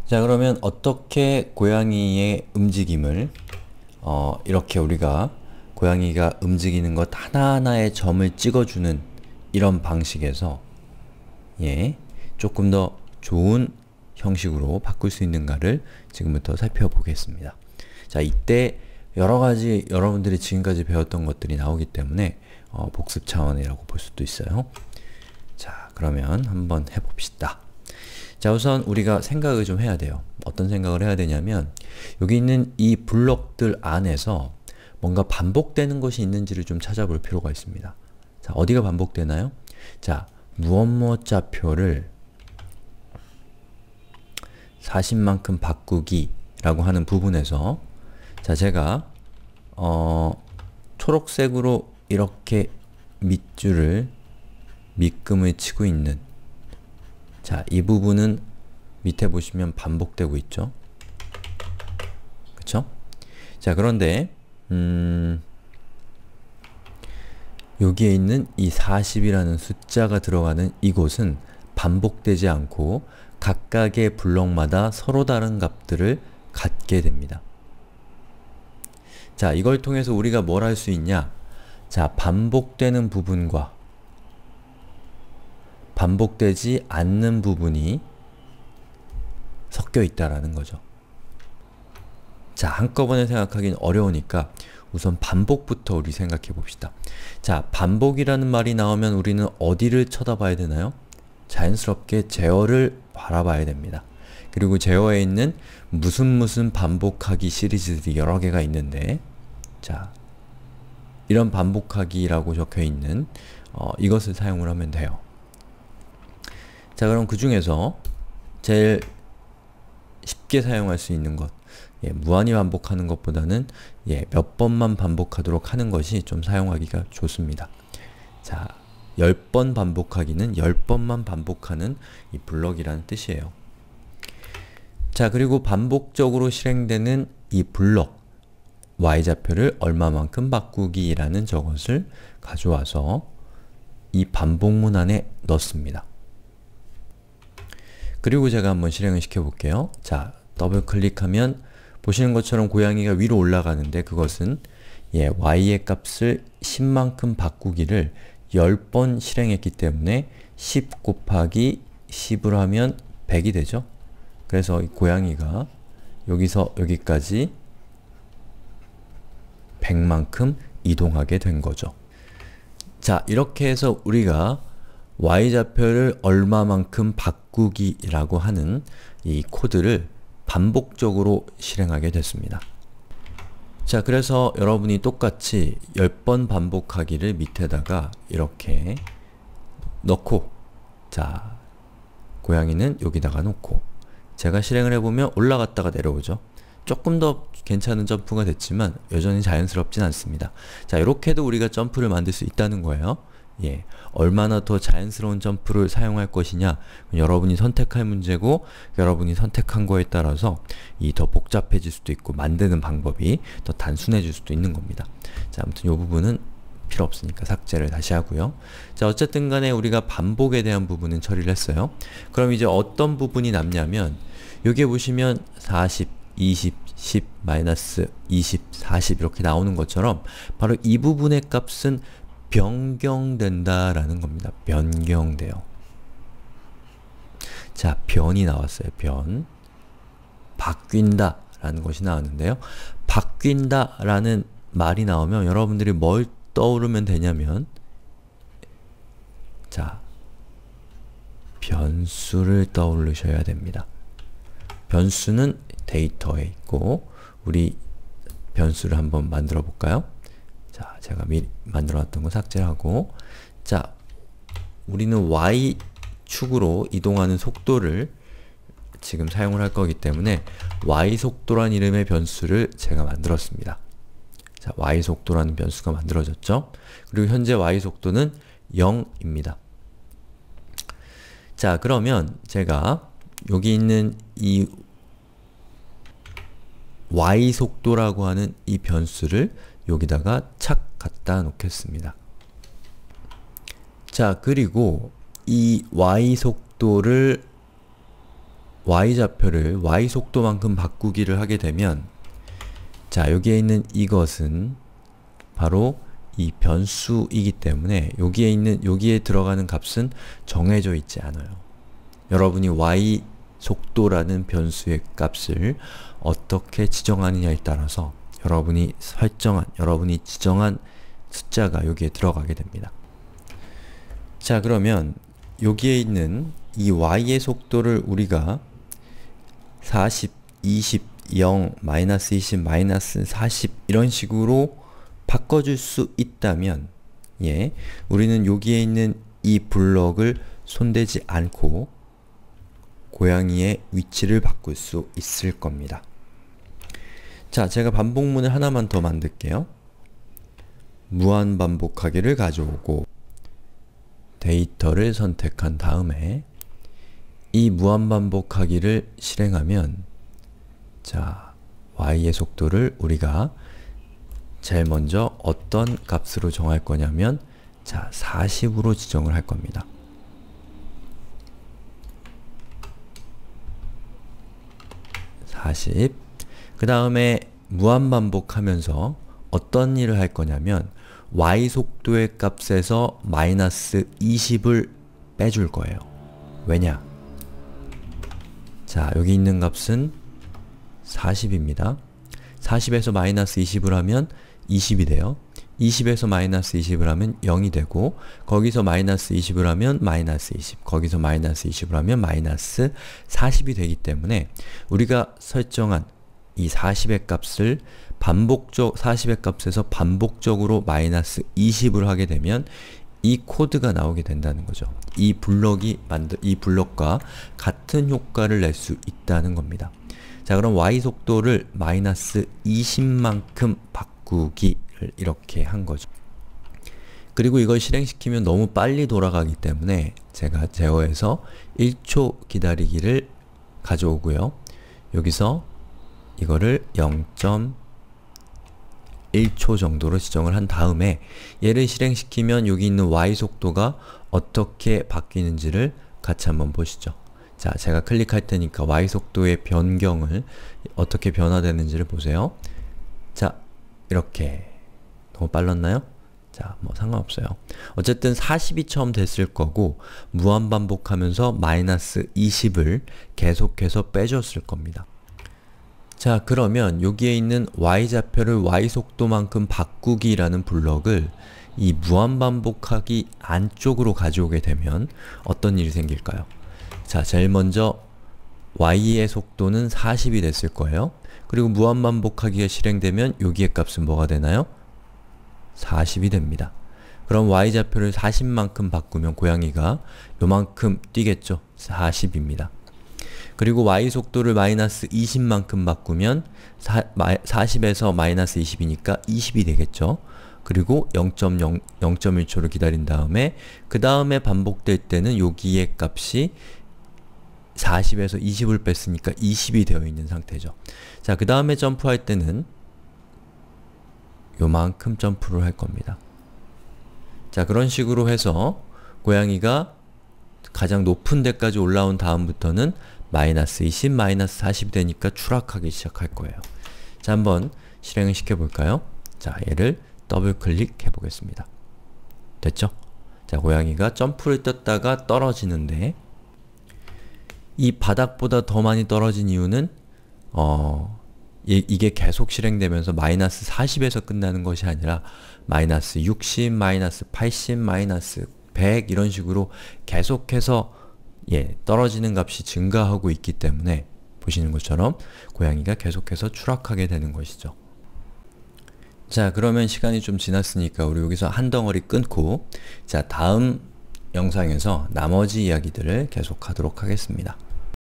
자, 그러면 어떻게 고양이의 움직임을 이렇게 우리가 고양이가 움직이는 것 하나하나의 점을 찍어주는 이런 방식에서 조금 더 좋은 형식으로 바꿀 수 있는가를 지금부터 살펴보겠습니다. 자, 이때 여러가지 여러분들이 지금까지 배웠던 것들이 나오기 때문에 복습 차원이라고 볼 수도 있어요. 자, 그러면 한번 해봅시다. 자, 우선 우리가 생각을 좀 해야 돼요. 어떤 생각을 해야 되냐면 여기 있는 이 블럭들 안에서 뭔가 반복되는 것이 있는지를 좀 찾아볼 필요가 있습니다. 자, 어디가 반복되나요? 자, 무엇 좌표를 40만큼 바꾸기 라고 하는 부분에서 자, 제가 초록색으로 이렇게 밑금을 치고 있는 자, 이 부분은 밑에 보시면 반복되고 있죠? 그쵸? 자, 그런데 여기에 있는 이 40이라는 숫자가 들어가는 이곳은 반복되지 않고 각각의 블럭마다 서로 다른 값들을 갖게 됩니다. 자, 이걸 통해서 우리가 뭘 할 수 있냐? 자, 반복되는 부분과 반복되지 않는 부분이 섞여 있다라는 거죠. 자, 한꺼번에 생각하기는 어려우니까 우선 반복부터 우리 생각해 봅시다. 자, 반복이라는 말이 나오면 우리는 어디를 쳐다봐야 되나요? 자연스럽게 제어를 바라봐야 됩니다. 그리고 제어에 있는 무슨 반복하기 시리즈들이 여러 개가 있는데 자, 이런 반복하기라고 적혀있는 이것을 사용을 하면 돼요. 자, 그럼 그 중에서 제일 쉽게 사용할 수 있는 것 무한히 반복하는 것보다는 몇 번만 반복하도록 하는 것이 좀 사용하기가 좋습니다. 자, 10번 반복하기는 10번만 반복하는 이 블럭이라는 뜻이에요. 자, 그리고 반복적으로 실행되는 이 블럭 y좌표를 얼마만큼 바꾸기라는 저것을 가져와서 이 반복문 안에 넣습니다. 그리고 제가 한번 실행을 시켜볼게요. 자, 더블 클릭하면 보시는 것처럼 고양이가 위로 올라가는데 그것은 y의 값을 10만큼 바꾸기를 10번 실행했기 때문에 10 곱하기 10을 하면 100이 되죠? 그래서 이 고양이가 여기서 여기까지 100만큼 이동하게 된 거죠. 자, 이렇게 해서 우리가 y좌표를 얼마만큼 바꾸기라고 하는 이 코드를 반복적으로 실행하게 됐습니다. 자, 그래서 여러분이 똑같이 10번 반복하기를 밑에다가 이렇게 넣고 자, 고양이는 여기다가 놓고 제가 실행을 해보면 올라갔다가 내려오죠. 조금 더 괜찮은 점프가 됐지만 여전히 자연스럽진 않습니다. 자, 이렇게도 우리가 점프를 만들 수 있다는 거예요. 얼마나 더 자연스러운 점프를 사용할 것이냐 여러분이 선택할 문제고 여러분이 선택한 거에 따라서 더 복잡해질 수도 있고 만드는 방법이 더 단순해질 수도 있는 겁니다. 자, 아무튼 이 부분은 필요 없으니까 삭제를 다시 하고요. 자, 어쨌든 간에 우리가 반복에 대한 부분은 처리를 했어요. 그럼 이제 어떤 부분이 남냐면 여기에 보시면 40, 20, 10, 마이너스 20, 40 이렇게 나오는 것처럼 바로 이 부분의 값은 변경된다 라는 겁니다. 변경돼요. 자, 변이 나왔어요. 변. 바뀐다 라는 것이 나왔는데요. 바뀐다 라는 말이 나오면 여러분들이 뭘 떠오르면 되냐면 자, 변수를 떠올리셔야 됩니다. 변수는 데이터에 있고 우리 변수를 한번 만들어 볼까요? 자, 제가 미리 만들어놨던 거 삭제하고 자, 우리는 y축으로 이동하는 속도를 지금 사용을 할 거기 때문에 y속도란 이름의 변수를 제가 만들었습니다. 자, y속도라는 변수가 만들어졌죠? 그리고 현재 y속도는 0입니다. 자, 그러면 제가 여기 있는 이 y속도라고 하는 이 변수를 여기다가 착 갖다 놓겠습니다. 자, 그리고 이 y속도를 y좌표를 y속도만큼 바꾸기를 하게 되면 자, 여기에 있는 이것은 바로 이 변수이기 때문에 여기에 들어가는 값은 정해져 있지 않아요. 여러분이 y 속도라는 변수의 값을 어떻게 지정하느냐에 따라서 여러분이 지정한 숫자가 여기에 들어가게 됩니다. 자, 그러면 여기에 있는 이 y의 속도를 우리가 40, 20, 0, 마이너스 20, 마이너스 40 이런 식으로 바꿔줄 수 있다면 우리는 여기에 있는 이 블럭을 손대지 않고 고양이의 위치를 바꿀 수 있을 겁니다. 자, 제가 반복문을 하나만 더 만들게요. 무한반복하기를 가져오고 데이터를 선택한 다음에 이 무한반복하기를 실행하면 자, y의 속도를 우리가 제일 먼저 어떤 값으로 정할 거냐면 자, 40으로 지정을 할 겁니다. 40. 그 다음에 무한반복하면서 어떤 일을 할 거냐면 y 속도의 값에서 마이너스 20을 빼줄 거예요. 왜냐? 자, 여기 있는 값은 40입니다. 40에서 마이너스 20을 하면 20이 돼요. 20에서 마이너스 20을 하면 0이 되고 거기서 마이너스 20을 하면 마이너스 20, 거기서 마이너스 20을 하면 마이너스 40이 되기 때문에 우리가 설정한 이 40의 값을 40의 값에서 반복적으로 마이너스 20을 하게 되면 이 코드가 나오게 된다는 거죠. 이 블럭과 같은 효과를 낼 수 있다는 겁니다. 자, 그럼 y 속도를 마이너스 20만큼 바꾸기를 이렇게 한 거죠. 그리고 이걸 실행시키면 너무 빨리 돌아가기 때문에 제가 제어해서 1초 기다리기를 가져오고요. 여기서 이거를 0.1초 정도로 지정을 한 다음에 얘를 실행시키면 여기 있는 y 속도가 어떻게 바뀌는지를 같이 한번 보시죠. 자, 제가 클릭할 테니까 y 속도의 변경을 어떻게 변화되는지를 보세요. 자, 이렇게 너무 빨랐나요? 자, 뭐 상관없어요. 어쨌든 40이 처음 됐을 거고 무한반복하면서 마이너스 20을 계속해서 빼줬을 겁니다. 자, 그러면 여기에 있는 y좌표를 y속도만큼 바꾸기라는 블럭을 이 무한반복하기 안쪽으로 가져오게 되면 어떤 일이 생길까요? 자, 제일 먼저 y의 속도는 40이 됐을 거예요. 그리고 무한반복하기가 실행되면 여기의 값은 뭐가 되나요? 40이 됩니다. 그럼 y좌표를 40만큼 바꾸면 고양이가 요만큼 뛰겠죠? 40입니다. 그리고 y 속도를 마이너스 20만큼 바꾸면 40에서 마이너스 20이니까 20이 되겠죠? 그리고 0.1초를 기다린 다음에 그 다음에 반복될 때는 여기의 값이 40에서 20을 뺐으니까 20이 되어 있는 상태죠. 자, 그 다음에 점프할 때는 요만큼 점프를 할 겁니다. 자, 그런 식으로 해서 고양이가 가장 높은 데까지 올라온 다음부터는 마이너스 20, 마이너스 40이 되니까 추락하기 시작할 거예요. 자, 한번 실행을 시켜볼까요? 자, 얘를 더블 클릭해 보겠습니다. 됐죠? 자, 고양이가 점프를 떴다가 떨어지는데 이 바닥보다 더 많이 떨어진 이유는 이게 계속 실행되면서 마이너스 40에서 끝나는 것이 아니라 마이너스 60, 마이너스 80, 마이너스 100 이런 식으로 계속해서 떨어지는 값이 증가하고 있기 때문에 보시는 것처럼 고양이가 계속해서 추락하게 되는 것이죠. 자, 그러면 시간이 좀 지났으니까 우리 여기서 한 덩어리 끊고 자, 다음 영상에서 나머지 이야기들을 계속하도록 하겠습니다.